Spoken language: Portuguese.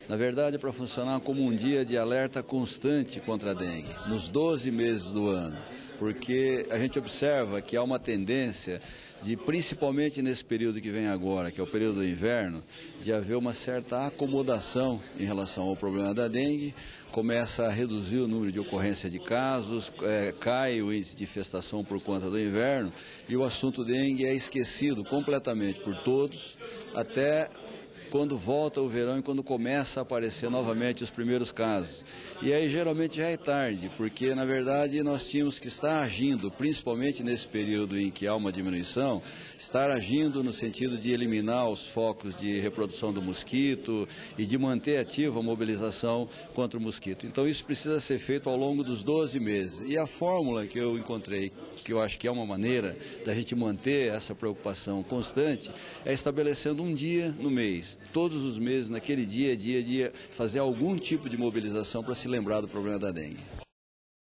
Na verdade, é para funcionar como um dia de alerta constante contra a dengue, nos 12 meses do ano, porque a gente observa que há uma tendência de, principalmente nesse período que vem agora, que é o período do inverno, de haver uma certa acomodação em relação ao problema da dengue, começa a reduzir o número de ocorrência de casos, cai o índice de infestação por conta do inverno e o assunto dengue é esquecido completamente por todos, até quando volta o verão e quando começa a aparecer novamente os primeiros casos. E aí geralmente já é tarde, porque na verdade nós tínhamos que estar agindo, principalmente nesse período em que há uma diminuição, estar agindo no sentido de eliminar os focos de reprodução do mosquito e de manter ativa a mobilização contra o mosquito. Então isso precisa ser feito ao longo dos 12 meses. E a fórmula que eu encontrei, que eu acho que é uma maneira da gente manter essa preocupação constante, é estabelecendo um dia no mês. Todos os meses, naquele dia, fazer algum tipo de mobilização para se lembrar do problema da dengue.